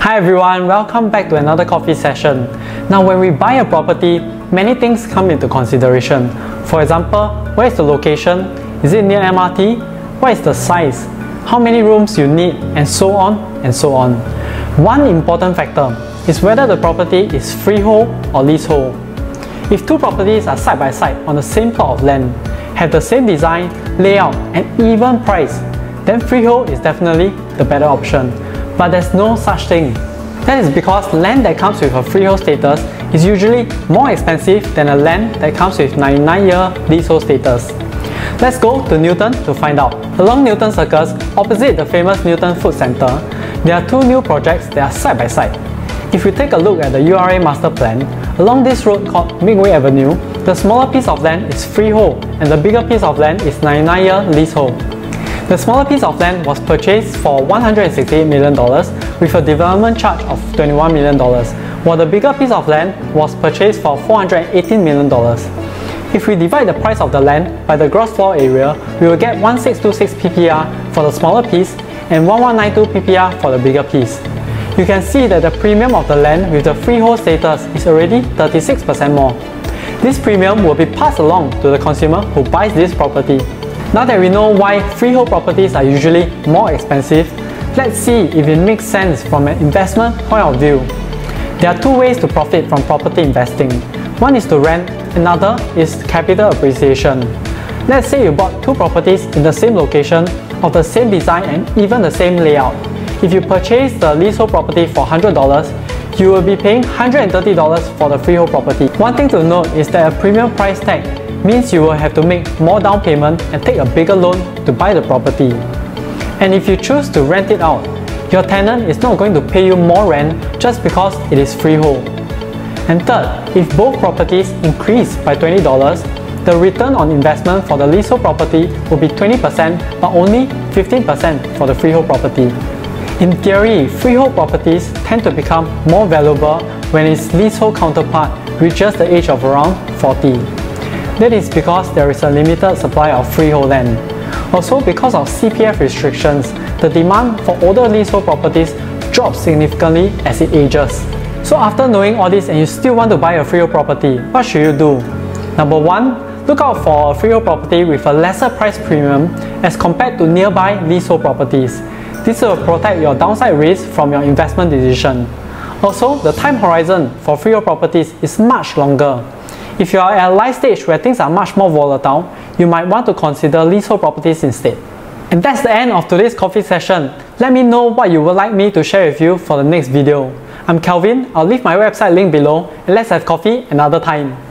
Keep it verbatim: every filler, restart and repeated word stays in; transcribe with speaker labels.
Speaker 1: Hi everyone, welcome back to another coffee session. Now when we buy a property, many things come into consideration. For example, where is the location? Is it near M R T? What is the size? How many rooms you need? And so on and so on. One important factor is whether the property is freehold or leasehold. If two properties are side by side on the same plot of land, have the same design, layout and even price, then freehold is definitely the better option. But there's no such thing. That is because land that comes with a freehold status is usually more expensive than a land that comes with ninety-nine year leasehold status. Let's go to Newton to find out. Along Newton Circus, opposite the famous Newton Food Centre, there are two new projects that are side by side. If we take a look at the U R A master plan, along this road called Midway Avenue, the smaller piece of land is freehold and the bigger piece of land is ninety-nine year leasehold. The smaller piece of land was purchased for one hundred sixty-eight million dollars with a development charge of twenty-one million dollars, while the bigger piece of land was purchased for four hundred eighteen million dollars. If we divide the price of the land by the gross floor area, we will get one thousand six hundred twenty-six P P R for the smaller piece and one thousand one hundred ninety-two P P R for the bigger piece. You can see that the premium of the land with the freehold status is already thirty-six percent more. This premium will be passed along to the consumer who buys this property. Now that we know why freehold properties are usually more expensive, let's see if it makes sense from an investment point of view. There are two ways to profit from property investing. One is to rent, another is capital appreciation. Let's say you bought two properties in the same location, of the same design and even the same layout. If you purchase the leasehold property for one hundred dollars, you will be paying one hundred thirty dollars for the freehold property. One thing to note is that a premium price tag means you will have to make more down payment and take a bigger loan to buy the property. And if you choose to rent it out, your tenant is not going to pay you more rent just because it is freehold. And third, if both properties increase by twenty dollars, the return on investment for the leasehold property will be twenty percent but only fifteen percent for the freehold property. In theory, freehold properties tend to become more valuable when its leasehold counterpart reaches the age of around forty. That is because there is a limited supply of freehold land. Also, because of C P F restrictions, the demand for older leasehold properties drops significantly as it ages. So after knowing all this and you still want to buy a freehold property, what should you do? Number one, look out for a freehold property with a lesser price premium as compared to nearby leasehold properties. This will protect your downside risk from your investment decision. Also, the time horizon for freehold properties is much longer. If you are at a life stage where things are much more volatile, you might want to consider leasehold properties instead. And that's the end of today's coffee session. Let me know what you would like me to share with you for the next video. I'm Kelvin, I'll leave my website link below and let's have coffee another time.